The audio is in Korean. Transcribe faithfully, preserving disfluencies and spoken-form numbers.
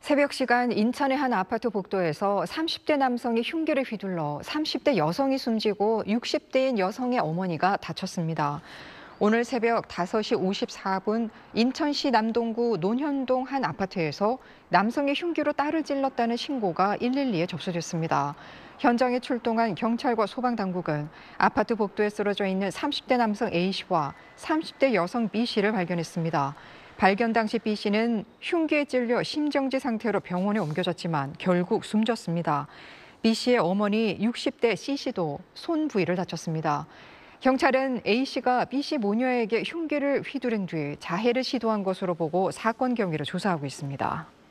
새벽 시간 인천의 한 아파트 복도에서 삼십 대 남성이 흉기를 휘둘러 삼십 대 여성이 숨지고 육십 대인 여성의 어머니가 다쳤습니다. 오늘 새벽 다섯 시 오십사 분 인천시 남동구 논현동 한 아파트에서 남성이 흉기로 딸을 찔렀다는 신고가 일일이에 접수됐습니다. 현장에 출동한 경찰과 소방당국은 아파트 복도에 쓰러져 있는 삼십 대 남성 A씨와 삼십 대 여성 B씨를 발견했습니다. 발견 당시 B씨는 흉기에 찔려 심정지 상태로 병원에 옮겨졌지만 결국 숨졌습니다. B씨의 어머니 육십 대 C씨도 손 부위를 다쳤습니다. 경찰은 A씨가 B씨 모녀에게 흉기를 휘두른 뒤 자해를 시도한 것으로 보고 사건 경위를 조사하고 있습니다.